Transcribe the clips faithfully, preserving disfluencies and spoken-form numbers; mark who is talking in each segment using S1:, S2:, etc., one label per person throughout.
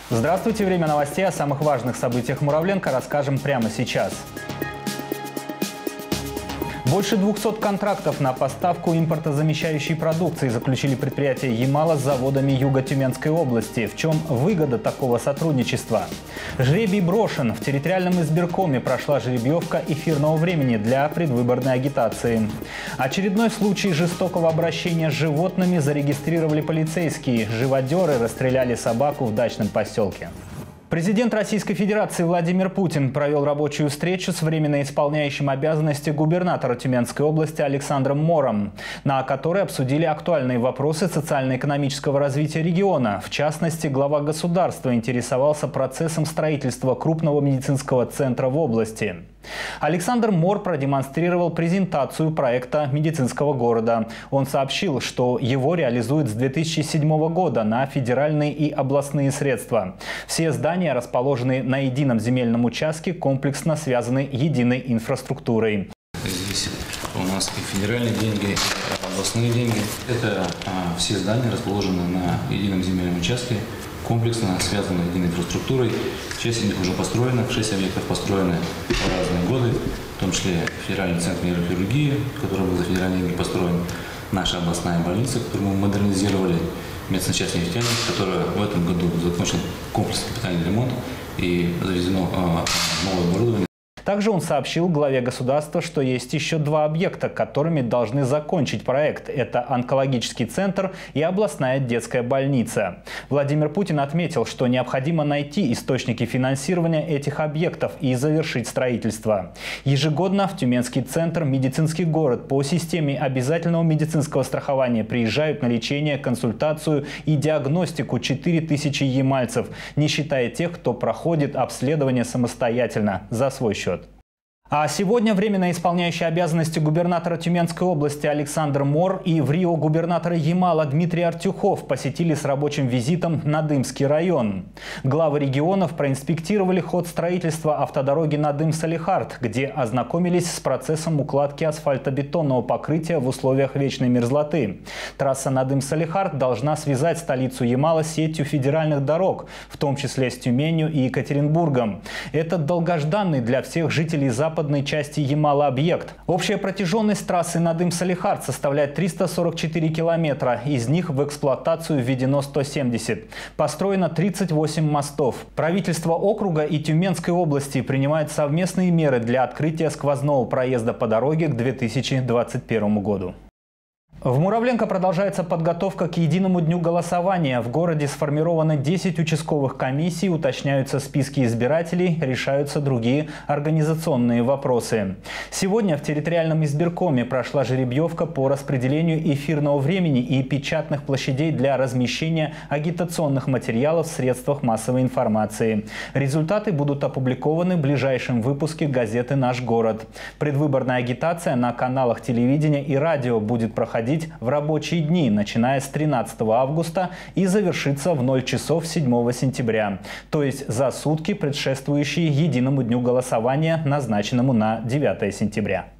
S1: Здравствуйте! Время новостей. О самых важных событиях Муравленко расскажем прямо сейчас. Больше двухсот контрактов на поставку импортозамещающей продукции заключили предприятия Ямала с заводами Юго-Тюменской области. В чем выгода такого сотрудничества? Жребий брошен. В территориальном избиркоме прошла жеребьевка эфирного времени для предвыборной агитации. Очередной случай жестокого обращения с животными зарегистрировали полицейские. Живодеры расстреляли собаку в дачном поселке. Президент Российской Федерации Владимир Путин провел рабочую встречу с временно исполняющим обязанности губернатора Тюменской области Александром Мором, на которой обсудили актуальные вопросы социально-экономического развития региона. В частности, глава государства интересовался процессом строительства крупного медицинского центра в области. Александр Мор продемонстрировал презентацию проекта медицинского города. Он сообщил, что его реализуют с две тысячи седьмого года на федеральные и областные средства. Все здания расположены на едином земельном участке, комплексно связаны единой инфраструктурой.
S2: Здесь у нас и федеральные деньги, и областные деньги. Это а, все здания расположены на едином земельном участке, комплексно связаны единой инфраструктурой. Часть из них уже построена, шесть объектов построены в разные годы, в том числе федеральный центр нейрохирургии, который был за федеральные деньги построен, наша областная больница, которую мы модернизировали, медсанчасть нефтяник, которая в этом году закончил комплексный капитальный ремонт и завезено э, новое оборудование.
S1: Также он сообщил главе государства, что есть еще два объекта, которыми должны закончить проект. Это онкологический центр и областная детская больница. Владимир Путин отметил, что необходимо найти источники финансирования этих объектов и завершить строительство. Ежегодно в Тюменский центр «Медицинский город» по системе обязательного медицинского страхования приезжают на лечение, консультацию и диагностику четыре тысячи ямальцев, не считая тех, кто проходит обследование самостоятельно за свой счет. А сегодня временно исполняющий обязанности губернатора Тюменской области Александр Мор и в Рио губернатора Ямала Дмитрий Артюхов посетили с рабочим визитом Надымский район. Главы регионов проинспектировали ход строительства автодороги Надым-Салехард, где ознакомились с процессом укладки асфальтобетонного покрытия в условиях вечной мерзлоты. Трасса Надым-Салехард должна связать столицу Ямала с сетью федеральных дорог, в том числе с Тюменью и Екатеринбургом. Это долгожданный для всех жителей Запада части Ямала объект. Общая протяженность трассы Надым-Салехард составляет триста сорок четыре километра, из них в эксплуатацию введено сто семьдесят. Построено тридцать восемь мостов. Правительство округа и Тюменской области принимают совместные меры для открытия сквозного проезда по дороге к две тысячи двадцать первому году. В Муравленко продолжается подготовка к единому дню голосования. В городе сформировано десять участковых комиссий, уточняются списки избирателей, решаются другие организационные вопросы. Сегодня в территориальном избиркоме прошла жеребьевка по распределению эфирного времени и печатных площадей для размещения агитационных материалов в средствах массовой информации. Результаты будут опубликованы в ближайшем выпуске газеты «Наш город». Предвыборная агитация на каналах телевидения и радио будет проходить в рабочие дни, начиная с тринадцатого августа и завершится в ноль часов седьмого сентября, то есть за сутки, предшествующие единому дню голосования, назначенному на девятое сентября.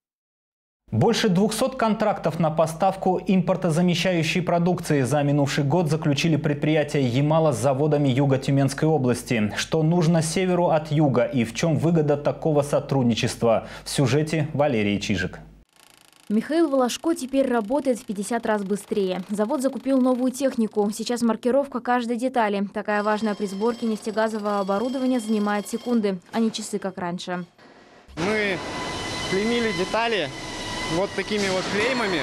S1: Больше двухсот контрактов на поставку импортозамещающей продукции за минувший год заключили предприятия Ямала с заводами Юго-Тюменской области. Что нужно северу от юга и в чем выгода такого сотрудничества? В сюжете Валерии Чижик.
S3: Михаил Волошко теперь работает в пятьдесят раз быстрее. Завод закупил новую технику. Сейчас маркировка каждой детали. Такая важная при сборке нефтегазового оборудования занимает секунды, а не часы, как раньше.
S4: Мы клеймили детали вот такими вот клеймами.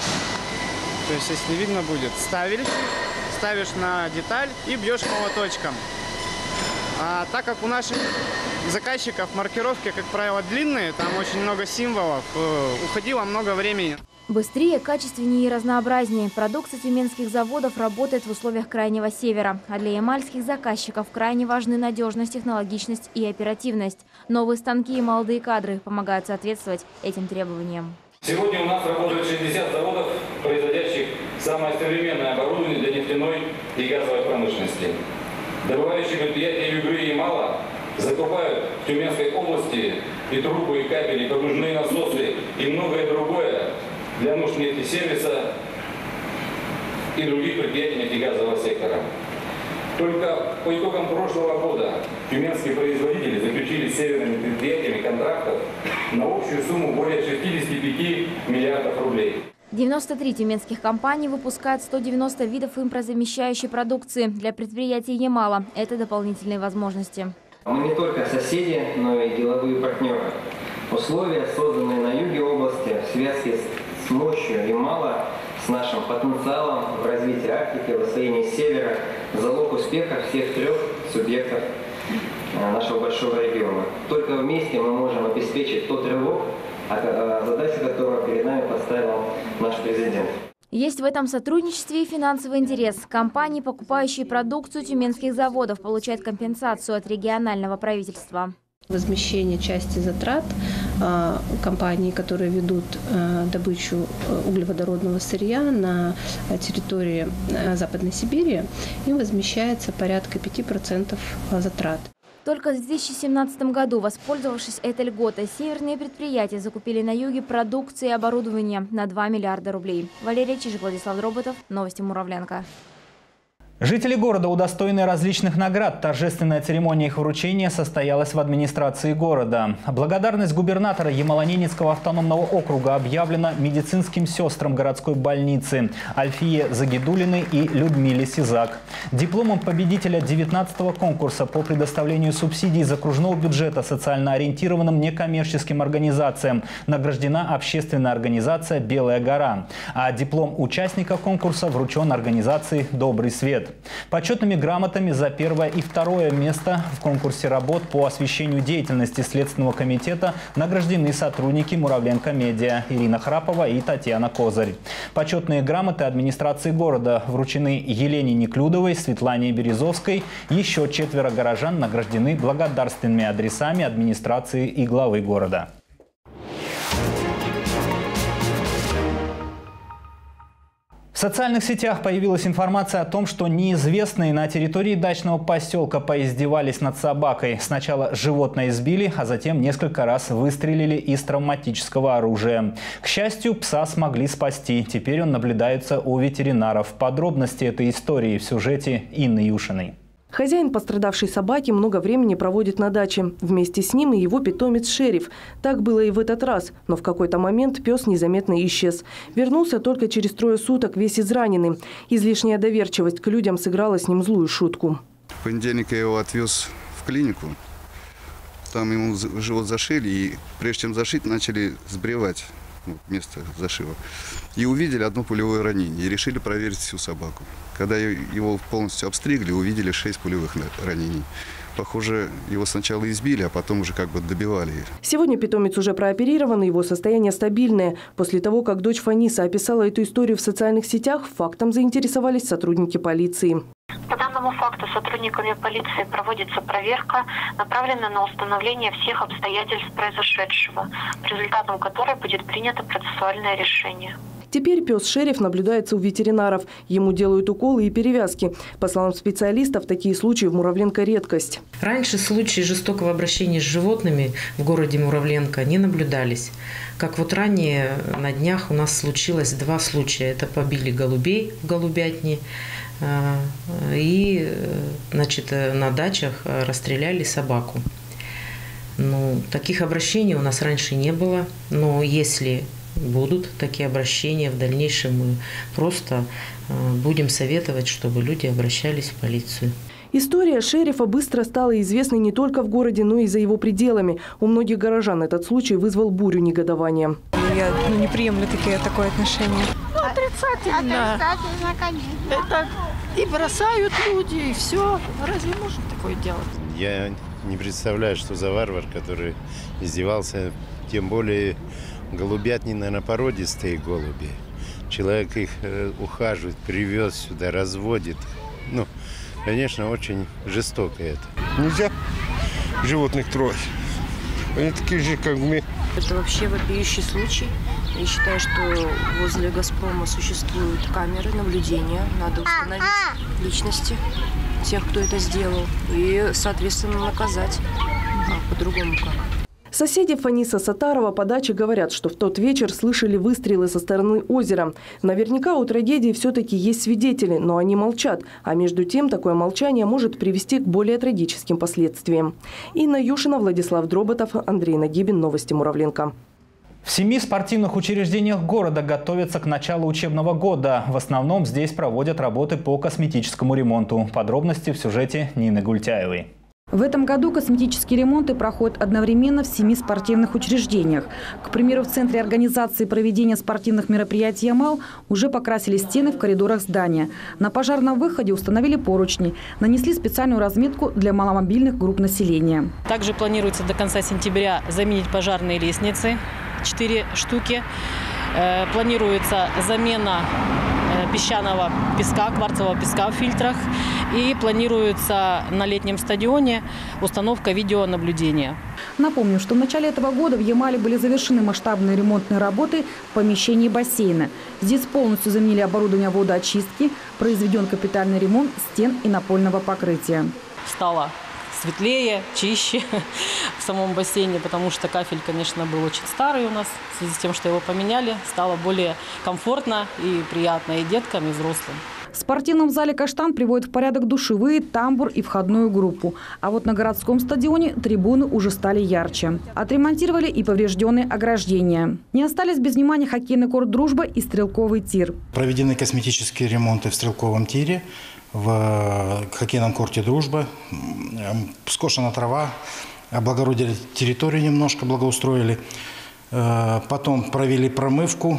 S4: То есть, если видно будет, ставишь, ставишь на деталь и бьешь молоточком. А так как у наших заказчиков маркировки, как правило, длинные, там очень много символов, уходило много времени.
S3: Быстрее, качественнее и разнообразнее. Продукция тюменских заводов работает в условиях Крайнего Севера. А для ямальских заказчиков крайне важны надежность, технологичность и оперативность. Новые станки и молодые кадры помогают соответствовать этим требованиям.
S5: Сегодня у нас работает шестьдесят заводов, производящих самое современное оборудование для нефтяной и газовой промышленности. Добывающие предприятия Югры и Ямала закупают в Тюменской области и трубы, и кабели, и погружные насосы, и многое другое для нужд нефтесервиса и других предприятий нефтегазового сектора. Только по итогам прошлого года тюменские производители заключили с северными предприятиями контрактов на общую сумму более шестидесяти пяти миллиардов рублей.
S3: девяносто три тюменских компаний выпускают сто девяносто видов импортозамещающей продукции. Для предприятий Ямала это дополнительные возможности.
S6: Мы не только соседи, но и деловые партнеры. Условия, созданные на юге области в связке с мощью Ямала, с нашим потенциалом в развитии Арктики, в освоении севера, залог успеха всех трех субъектов нашего большого региона. Только вместе мы можем обеспечить тот рывок, задачу которого перед нами поставил наш президент.
S3: Есть в этом сотрудничестве и финансовый интерес. Компании, покупающие продукцию тюменских заводов, получают компенсацию от регионального правительства.
S7: Возмещение части затрат компаний, которые ведут добычу углеводородного сырья на территории Западной Сибири, им возмещается порядка пяти процентов затрат.
S3: Только в две тысячи семнадцатом году, воспользовавшись этой льготой, северные предприятия закупили на юге продукции и оборудование на два миллиарда рублей. Валерия Чижик, Владислав Дроботов. Новости Муравленко.
S1: Жители города удостоены различных наград. Торжественная церемония их вручения состоялась в администрации города. Благодарность губернатора Ямало-Ненецкого автономного округа объявлена медицинским сестрам городской больницы Альфие Загидулиной и Людмиле Сизак. Дипломом победителя девятнадцатого конкурса по предоставлению субсидий из окружного бюджета социально ориентированным некоммерческим организациям награждена общественная организация «Белая гора». А диплом участника конкурса вручен организации «Добрый свет». Почетными грамотами за первое и второе место в конкурсе работ по освещению деятельности Следственного комитета награждены сотрудники Муравленко Медиа Ирина Храпова и Татьяна Козырь. Почетные грамоты администрации города вручены Елене Неклюдовой, Светлане Березовской. Еще четверо горожан награждены благодарственными адресами администрации и главы города. В социальных сетях появилась информация о том, что неизвестные на территории дачного поселка поиздевались над собакой. Сначала животное избили, а затем несколько раз выстрелили из травматического оружия. К счастью, пса смогли спасти. Теперь он наблюдается у ветеринаров. Подробности этой истории в сюжете Инны Юшиной.
S8: Хозяин пострадавшей собаки много времени проводит на даче. Вместе с ним и его питомец Шериф. Так было и в этот раз. Но в какой-то момент пес незаметно исчез. Вернулся только через трое суток весь израненный. Излишняя доверчивость к людям сыграла с ним злую шутку.
S9: В понедельник я его отвез в клинику. Там ему живот зашили, и прежде чем зашить, начали сбривать место зашива. И увидели одно пулевое ранение. И решили проверить всю собаку. Когда его полностью обстригли, увидели шесть пулевых ранений. Похоже, его сначала избили, а потом уже как бы добивали.
S8: Сегодня питомец уже прооперирован, и его состояние стабильное. После того, как дочь Фаниса описала эту историю в социальных сетях, фактом заинтересовались сотрудники полиции.
S10: По данному факту сотрудниками полиции проводится проверка, направленная на установление всех обстоятельств произошедшего, по результатам которой будет принято процессуальное решение.
S8: Теперь пес Шериф наблюдается у ветеринаров. Ему делают уколы и перевязки. По словам специалистов, такие случаи в Муравленко редкость.
S11: Раньше случаи жестокого обращения с животными в городе Муравленко не наблюдались. Как вот ранее на днях у нас случилось два случая. Это побили голубей в голубятне и, значит, на дачах расстреляли собаку. Ну, таких обращений у нас раньше не было, но если будут такие обращения в дальнейшем, мы просто будем советовать, чтобы люди обращались в полицию.
S8: История Шерифа быстро стала известной не только в городе, но и за его пределами. У многих горожан этот случай вызвал бурю негодования.
S12: Я ну, не приемлю такие, такое отношение.
S13: Ну, отрицательно. Отрицательно, конечно.
S12: Это и бросают люди, и все. Разве можно такое делать?
S14: Я не представляю, что за варвар, который издевался, тем более голубятни, наверное, породистые голуби. Человек их ухаживает, привез сюда, разводит. Ну, конечно, очень жестоко это.
S15: Нельзя животных трогать. Они такие же, как мы.
S16: Это вообще вопиющий случай. Я считаю, что возле «Газпрома» существуют камеры наблюдения. Надо установить личности тех, кто это сделал, и, соответственно, наказать. А по-другому как.
S8: Соседи Фаниса Сатарова по даче говорят, что в тот вечер слышали выстрелы со стороны озера. Наверняка у трагедии все-таки есть свидетели, но они молчат. А между тем, такое молчание может привести к более трагическим последствиям. Инна Юшина, Владислав Дроботов, Андрей Нагибин. Новости Муравленко.
S1: В семи спортивных учреждениях города готовятся к началу учебного года. В основном здесь проводят работы по косметическому ремонту. Подробности в сюжете Нины Гультяевой.
S17: В этом году косметические ремонты проходят одновременно в семи спортивных учреждениях. К примеру, в Центре организации проведения спортивных мероприятий «Ямал» уже покрасили стены в коридорах здания. На пожарном выходе установили поручни, нанесли специальную разметку для маломобильных групп населения.
S18: Также планируется до конца сентября заменить пожарные лестницы, четыре штуки. Планируется замена песчаного песка, кварцевого песка в фильтрах. И планируется на летнем стадионе установка видеонаблюдения.
S17: Напомню, что в начале этого года в Ямале были завершены масштабные ремонтные работы в помещении бассейна. Здесь полностью заменили оборудование водоочистки, произведен капитальный ремонт стен и напольного покрытия.
S18: Стало светлее, чище в самом бассейне, потому что кафель, конечно, был очень старый у нас. В связи с тем, что его поменяли, стало более комфортно и приятно и деткам, и взрослым.
S17: В спортивном зале «Каштан» приводят в порядок душевые, тамбур и входную группу. А вот на городском стадионе трибуны уже стали ярче. Отремонтировали и поврежденные ограждения. Не остались без внимания хоккейный корт «Дружба» и стрелковый тир.
S19: Проведены косметические ремонты в стрелковом тире, в хоккейном корте «Дружба». Скошена трава, облагородили территорию немножко, благоустроили. Потом провели промывку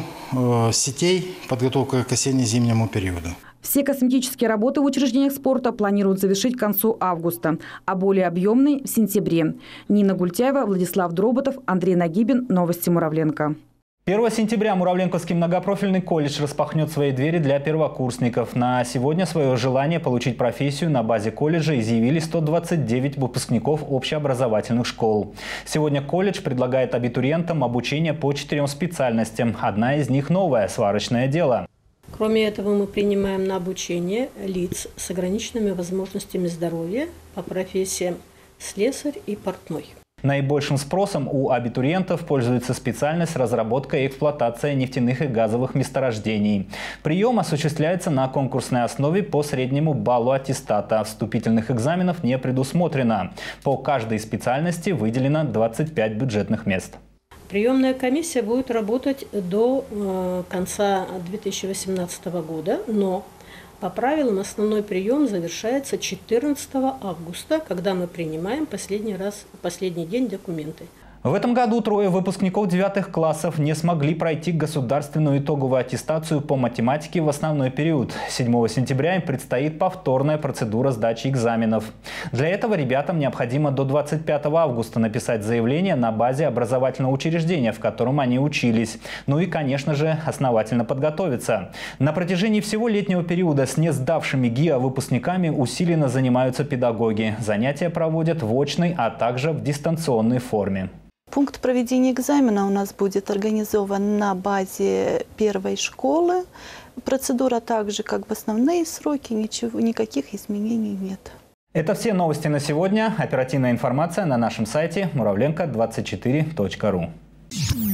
S19: сетей, подготовка к осенне-зимнему периоду.
S17: Все косметические работы в учреждениях спорта планируют завершить к концу августа, а более объемные – в сентябре. Нина Гультяева, Владислав Дроботов, Андрей Нагибин. Новости Муравленко.
S1: первого сентября Муравленковский многопрофильный колледж распахнет свои двери для первокурсников. На сегодня свое желание получить профессию на базе колледжа изъявили сто двадцать девять выпускников общеобразовательных школ. Сегодня колледж предлагает абитуриентам обучение по четырем специальностям. Одна из них новая – сварочное дело.
S20: Кроме этого, мы принимаем на обучение лиц с ограниченными возможностями здоровья по профессиям слесарь и портной.
S1: Наибольшим спросом у абитуриентов пользуется специальность разработка и эксплуатация нефтяных и газовых месторождений. Прием осуществляется на конкурсной основе по среднему баллу аттестата. Вступительных экзаменов не предусмотрено. По каждой специальности выделено двадцать пять бюджетных мест.
S20: Приемная комиссия будет работать до э, конца две тысячи восемнадцатого года, но по правилам основной прием завершается четырнадцатого августа, когда мы принимаем последний раз, последний день документы.
S1: В этом году трое выпускников девятых классов не смогли пройти государственную итоговую аттестацию по математике в основной период. седьмого сентября им предстоит повторная процедура сдачи экзаменов. Для этого ребятам необходимо до двадцать пятого августа написать заявление на базе образовательного учреждения, в котором они учились. Ну и, конечно же, основательно подготовиться. На протяжении всего летнего периода с несдавшими ГИА выпускниками усиленно занимаются педагоги. Занятия проводят в очной, а также в дистанционной форме.
S21: Пункт проведения экзамена у нас будет организован на базе первой школы. Процедура так же, как в основные сроки, ничего, никаких изменений нет.
S1: Это все новости на сегодня. Оперативная информация на нашем сайте муравленко двадцать четыре точка ру.